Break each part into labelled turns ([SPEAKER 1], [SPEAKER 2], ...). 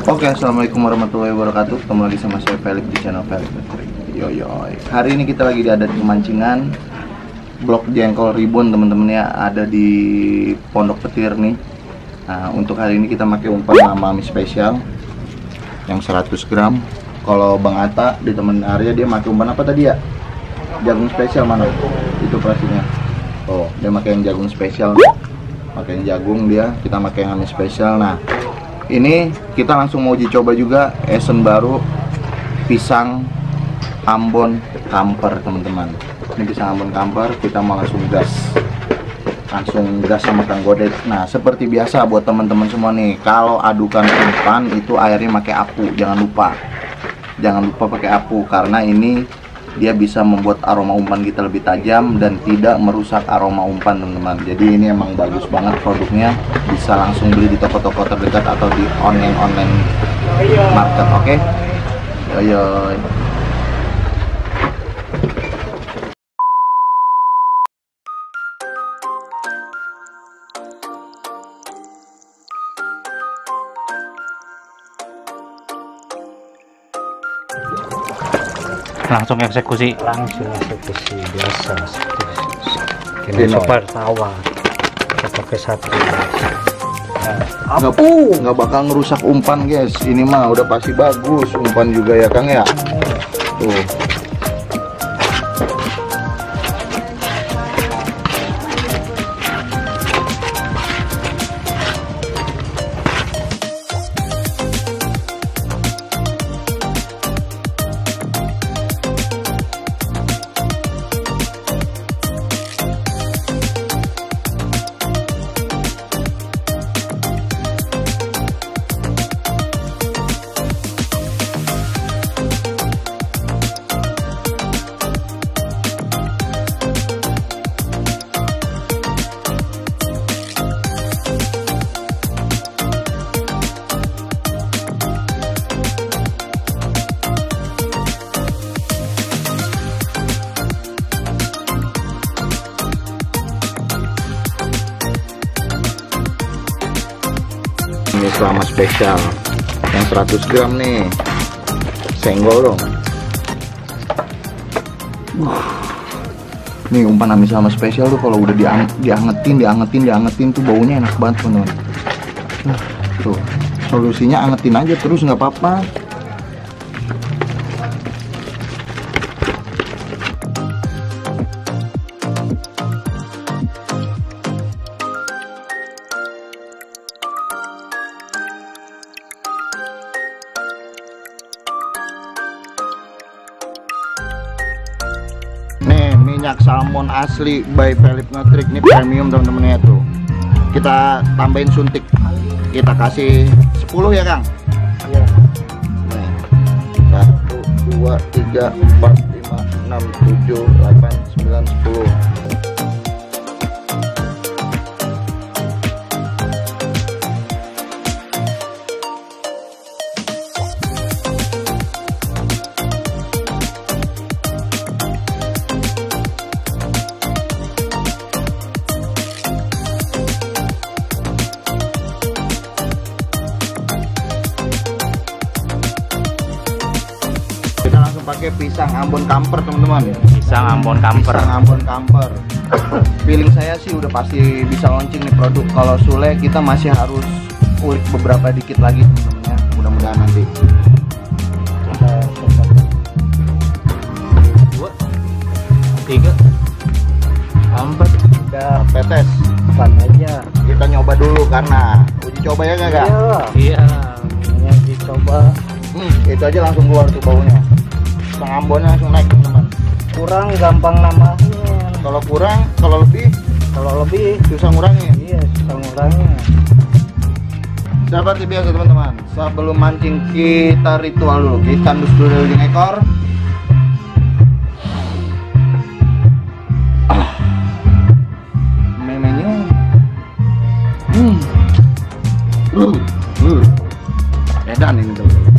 [SPEAKER 1] Oke, assalamualaikum warahmatullahi wabarakatuh. Ketemu lagi sama saya Felix di channel Felix. Hari ini kita lagi ada di pemancingan blok jengkol ribbon, teman-teman ya, ada di Pondok Petir nih. Nah, untuk hari ini kita pakai umpan mami spesial yang 100 gram. Kalau Bang Atta di temen Arya dia pakai umpan apa tadi ya? Jagung spesial mana? Itu pastinya. Oh, dia pakai yang jagung spesial. Pakai yang jagung dia, kita pakai yang mami spesial. Nah, ini kita langsung mau uji coba juga esen baru pisang Ambon Kamper, teman-teman. Ini pisang Ambon Kamper, kita mau langsung gas sama Kang Godet. Nah, seperti biasa buat teman-teman semua nih, kalau adukan umpan itu airnya pakai apu, jangan lupa pakai apu, karena ini dia bisa membuat aroma umpan kita lebih tajam dan tidak merusak aroma umpan, teman-teman. Jadi ini emang bagus banget produknya, bisa langsung beli di toko-toko terdekat atau di online market. Oke, Yo.
[SPEAKER 2] Langsung eksekusi biasa ini super tawa pakai satu.
[SPEAKER 1] Nggak bakal ngerusak umpan, guys. Ini mah udah pasti bagus umpan juga ya, Kang ya. Tuh. Ini selama spesial yang 100 gram nih, senggol dong. Nih umpan amis selama spesial tuh kalau udah diangetin tuh baunya enak banget, teman-teman. Tuh solusinya angetin aja terus, nggak apa-apa. Nih minyak salmon asli by Philip Ngetrik, ini premium teman-teman ya tuh. Kita tambahin suntik, kita kasih 10 ya Kang. Iya. Nih 1, 2, 3, 4, 5, 6, 7, 8, 9, 10. Kita langsung pakai pisang Ambon Kamper, teman-teman.
[SPEAKER 2] Pisang Ambon Kamper.
[SPEAKER 1] Feeling saya sih udah pasti bisa launching nih produk. Kalau Sule kita masih harus ulik beberapa dikit lagi, teman-teman ya. Mudah-mudahan nanti.
[SPEAKER 2] 2, 3, 4,
[SPEAKER 1] udah petes.
[SPEAKER 2] depan aja.
[SPEAKER 1] Kita nyoba dulu karena uji coba ya nggak?
[SPEAKER 2] Iya, ini dicoba.
[SPEAKER 1] Itu aja langsung keluar tuh baunya. Pisang Ambonnya langsung naik, teman-teman.
[SPEAKER 2] Kurang gampang nambahnya.
[SPEAKER 1] Kalau kurang, kalau lebih susah ngurangin.
[SPEAKER 2] Iya, susah ngurangnya.
[SPEAKER 1] Seperti biasa teman-teman, sebelum mancing kita ritual dulu. Kita tandus dulu di ekor. Memenya. Edan ini teman-teman.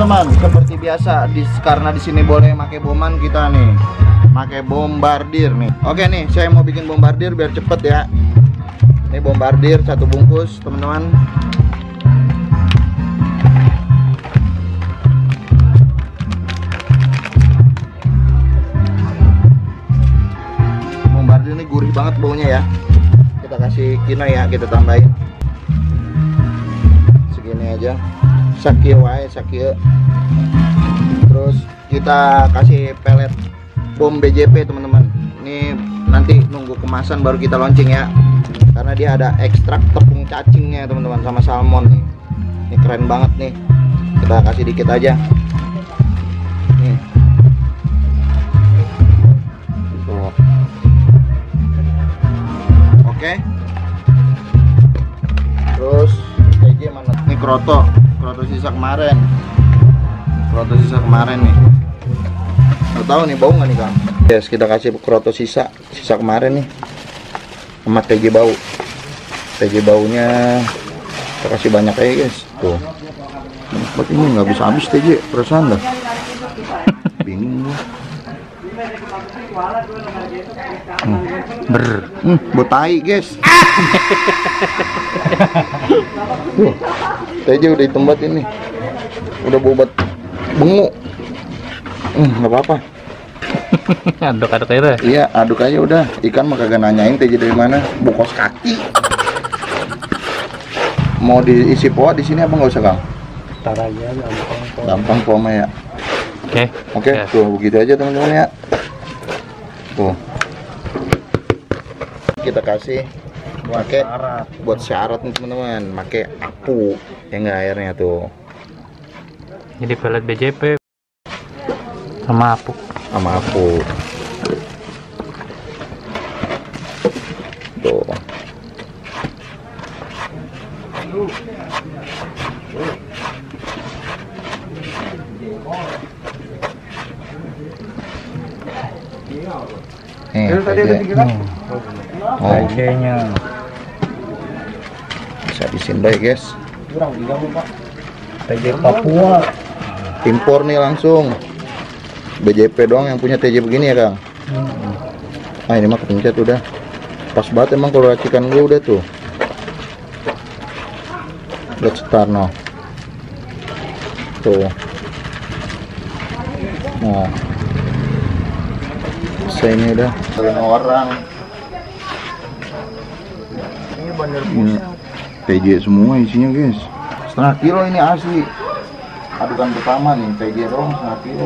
[SPEAKER 1] teman-teman, seperti biasa karena di sini boleh pakai boman, kita nih pakai bombardir nih. Oke nih, saya mau bikin bombardir biar cepet ya. Ini bombardir 1 bungkus teman-teman. Bombardir ini gurih banget baunya ya. Kita kasih kino ya, kita tambahin segini aja, sakit wae sakit. Terus kita kasih pelet bom BJP teman-teman. Ini nanti nunggu kemasan baru kita launching ya, karena dia ada ekstrak tepung cacingnya teman-teman sama salmon nih. Ini keren banget nih, kita kasih dikit aja nih. Tuh. Oke. Terus TJ mana? Ini kroto sisa kemarin. Kroto sisa kemarin nih. Nggak tahu nih bau nggak nih Kang? Yes, kita kasih kroto sisa kemarin nih. Sama TJ bau. TJ baunya kita kasih banyak aja guys. Tuh. Buat ini nggak bisa habis TJ, perasaan dah. Bingung gua. Botai guys. TJ udah ditembat ini, udah bobat bengu. Nggak apa-apa.
[SPEAKER 2] Aduk-aduk aja.
[SPEAKER 1] Iya, aduk aja udah. Ikan mah kagak nanyain TJ dari mana, bukos kaki. Mau diisi poa di sini apa nggak usah Kang?
[SPEAKER 2] Tar aja
[SPEAKER 1] Gampang poa ya. Oke,
[SPEAKER 2] Ya.
[SPEAKER 1] tuh begitu aja teman-teman ya. Tuh. Kita kasih pakai buat syarat nih teman-teman, pakai apu ya enggak airnya tuh.
[SPEAKER 2] Jadi pelet BJP sama apuk.
[SPEAKER 1] Sama apu. Tuh.
[SPEAKER 2] Kayaknya
[SPEAKER 1] bisa disindai guys.
[SPEAKER 2] TJ Papua.
[SPEAKER 1] Impor nih langsung. BJP doang yang punya TJ begini ya Kang. Ah ini mah kepencet udah. Pas banget emang kalau racikan gue udah tuh. Let's start no. Tuh. Nah. Saya ini udah kalian orang. Ini bandar TJ semua isinya guys. Setengah kilo ini asli. Adukan pertama nih TJ doang setengah kilo.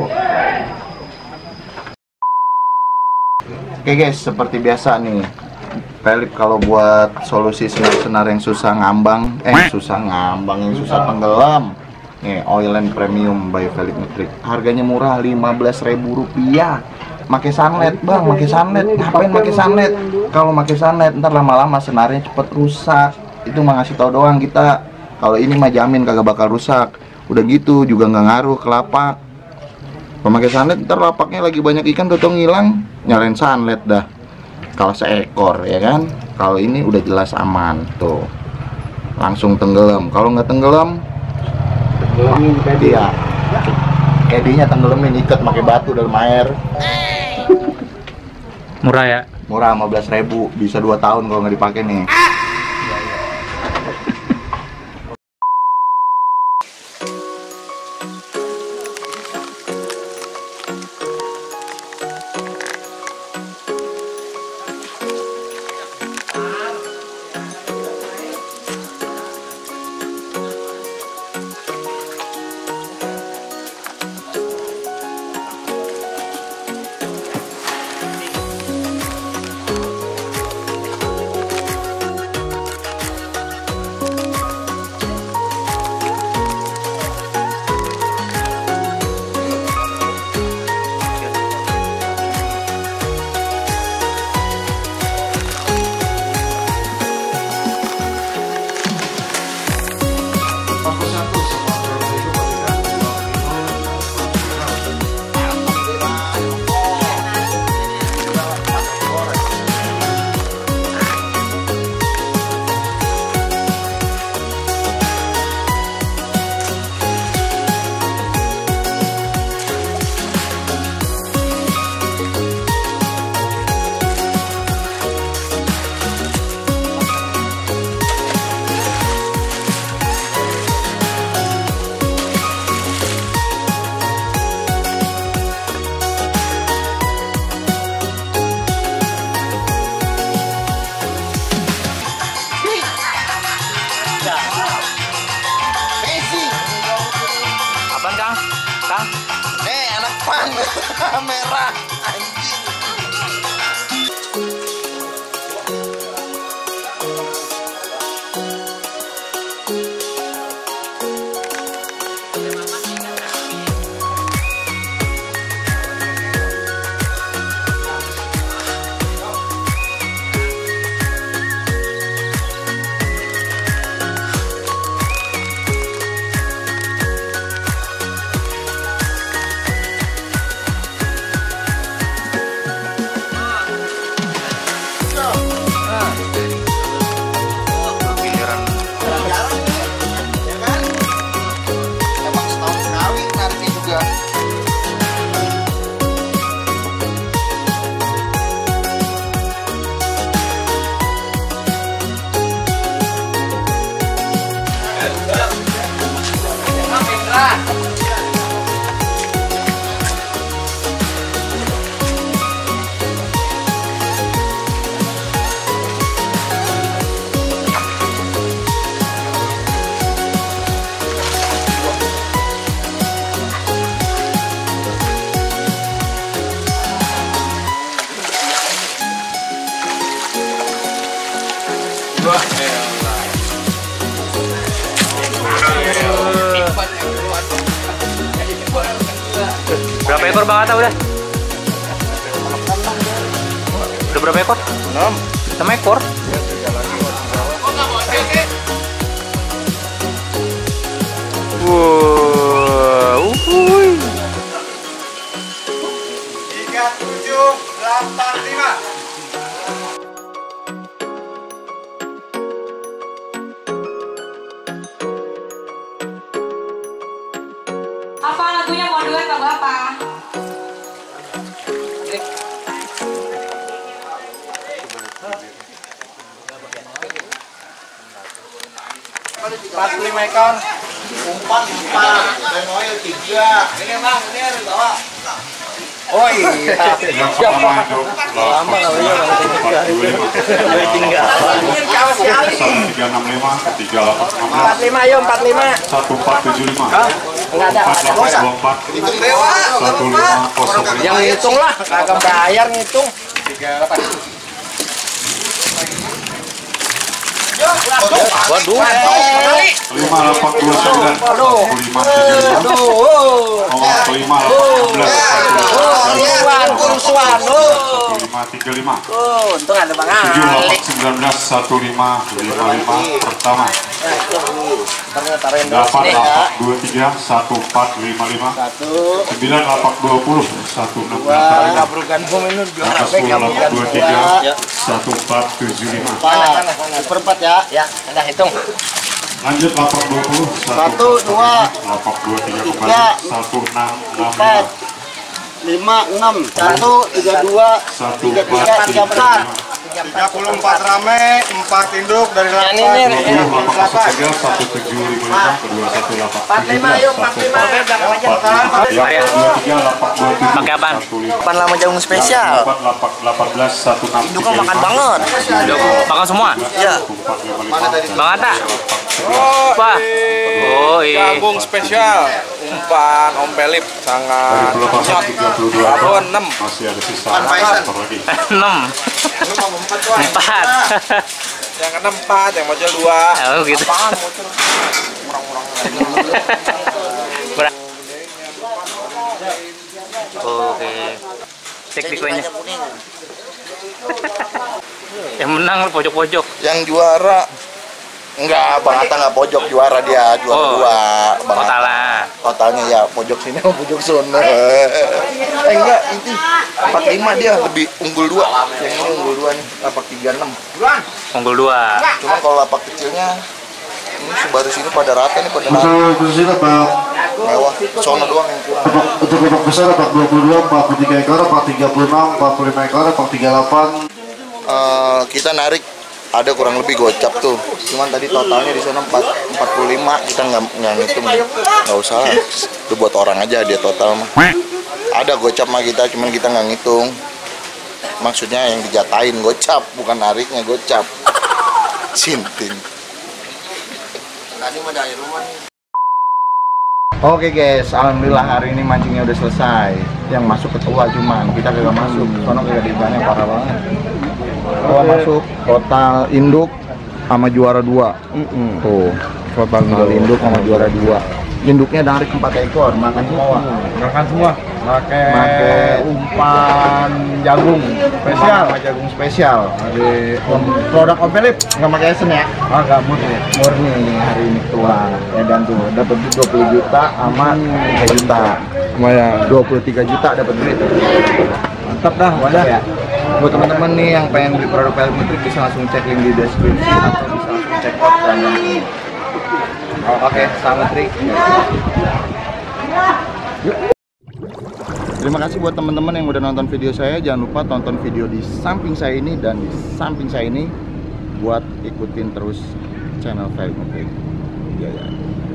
[SPEAKER 1] Oke guys, seperti biasa nih, Philip kalau buat solusi senar yang susah ngambang, yang susah tenggelam, nih Oil and Premium by Philip Metric. Harganya murah, Rp15.000. Pakai sunlight bang, pakai sunlight. Ngapain pakai sunlight? Kalau pakai sunlight ntar lama-lama senarnya cepet rusak. Itu mah ngasih tau doang kita. Kalau ini mah jamin kagak bakal rusak. Udah gitu juga nggak ngaruh ke lapak. Pemakai sunlight ntar lapaknya lagi banyak ikan tuh ngilang, nyalain sunlight dah. Kalau seekor ya kan, kalau ini udah jelas aman tuh, langsung tenggelam. Kalau nggak tenggelam, dia kedinya tenggelamin, ikat pakai batu dalam air.
[SPEAKER 2] Murah ya?
[SPEAKER 1] Murah, 15.000, bisa 2 tahun kalau nggak dipakai nih. Merah. Merah. Anjing.
[SPEAKER 2] Berapa ekor Bang Atta udah? Udah berapa ekor? 6 ekor? Wow,
[SPEAKER 3] 3785.
[SPEAKER 4] Apa lagunya mau duet lagu apa?
[SPEAKER 3] Empat 5 ekor.
[SPEAKER 1] Umpan 4, dan oil 3.
[SPEAKER 3] Ini bang, ini harus bawa.
[SPEAKER 1] Oh iya. Lama lah ya. Tinggal.
[SPEAKER 5] 365, 385,
[SPEAKER 3] 45 yuk, 45.
[SPEAKER 5] 1475.
[SPEAKER 3] Enggak ada.
[SPEAKER 5] 4824,
[SPEAKER 1] Hitung dewa.
[SPEAKER 5] 1505.
[SPEAKER 3] Yang ngitung lah, kagak bayar ngitung. 38.
[SPEAKER 2] waduh.
[SPEAKER 5] 5829, 4535,
[SPEAKER 3] Aduh.
[SPEAKER 5] 05,
[SPEAKER 3] Kerusuhan.
[SPEAKER 5] 1535,
[SPEAKER 3] Untung ada Bang Ali.
[SPEAKER 5] 7819, 1555 pertama.
[SPEAKER 3] Ternyata random
[SPEAKER 5] 8
[SPEAKER 3] sini ya.
[SPEAKER 5] lapak 23, 1455, 9 lapak 20, 16
[SPEAKER 3] Wah, kabrukan bom ini juara.
[SPEAKER 5] 10 lapak 23, 1475.
[SPEAKER 3] Mana? Perempat ya. Ya, udah hitung.
[SPEAKER 5] Lanjut lapak 20,
[SPEAKER 3] 1, 2,
[SPEAKER 5] lapak 23 kembali, 1665,
[SPEAKER 3] 5, 6, 1, 3, 2, 3, 3,
[SPEAKER 5] 34
[SPEAKER 3] rame, 4 induk dari 8.
[SPEAKER 5] 20 lapak 03, 1755, kedua 1 lapak
[SPEAKER 3] 45 yuk, 45.
[SPEAKER 2] Maria.
[SPEAKER 5] 23 lapak 27,
[SPEAKER 2] Pakai apaan?
[SPEAKER 5] 15
[SPEAKER 1] Pan lama jagung spesial.
[SPEAKER 5] lapak 18, 1635,
[SPEAKER 1] Induk makan banget.
[SPEAKER 2] Makan semua?
[SPEAKER 1] Iya.
[SPEAKER 5] 455,
[SPEAKER 2] Bang Atta? Wah. Oh iya.
[SPEAKER 6] Jagung spesial, umpan ompelip sangat nyot.
[SPEAKER 5] 32
[SPEAKER 6] Baru 6.
[SPEAKER 5] masih ada sisa
[SPEAKER 1] Paisan.
[SPEAKER 5] motor lagi.
[SPEAKER 2] 6. 4.
[SPEAKER 6] Yang keenam 4, yang model 2.
[SPEAKER 2] Oh gitu. Oke. Cek di kuenya. Yang menang pojok-pojok.
[SPEAKER 1] Yang juara enggak, Bang Atta nggak pojok, juara dia, juara 2. Bang Atta.
[SPEAKER 2] Totalnya.
[SPEAKER 1] Totalnya ya pojok sini sama pojok sono. Enggak, ini 45 dia lebih unggul 2. Yang ini unggul 2 nih, lapak 36.
[SPEAKER 2] Unggul 2.
[SPEAKER 1] Cuman kalau lapak kecilnya ini baru sini pada rata nih, pada rata.
[SPEAKER 7] Posisi lapak
[SPEAKER 1] Mewah, sono doang yang kurang.
[SPEAKER 7] untuk lapak besar lapak 22, 43 ekor, lapak 36, 45 ekor, lapak 38.
[SPEAKER 1] Kita narik ada kurang lebih gocap tuh, cuman tadi totalnya di sana 45, kita nggak ngitung, nggak usah lah, itu buat orang aja dia total mah. Ada gocap mah kita, cuman kita nggak ngitung, maksudnya yang dijatain gocap, bukan nariknya gocap. Sinting. Tadi mah dari rumah. Oke guys, alhamdulillah hari ini mancingnya udah selesai. yang masuk ketua, cuman kita kagak masuk. Sono kagak dibannya parah banget. Ketua masuk total induk sama juara 2. Tuh, total induk sama juara 2. Induknya dari 4 ekor, makan semua.
[SPEAKER 3] Makan semua. Pakai umpan jagung spesial.
[SPEAKER 1] Sama jagung spesial.
[SPEAKER 3] Ada produk Om Philip.
[SPEAKER 1] Nggak pakai esen ya?
[SPEAKER 3] Agak murni.
[SPEAKER 1] Murni hari ini ketua. Dan tuh dapat 20 juta sama 3 juta.
[SPEAKER 3] Lumayan.
[SPEAKER 1] 23 juta dapat duit.
[SPEAKER 3] Mantap dah, wadah.
[SPEAKER 1] Ya. Buat teman-teman nih yang pengen beli produk Philip Nutrik bisa langsung cek link di deskripsi atau bisa langsung cek out dan Oke, selamat Trik. Terima kasih buat teman-teman yang udah nonton video saya. Jangan lupa tonton video di samping saya ini dan di samping saya ini buat ikutin terus channel Philip Nutrik. Ya.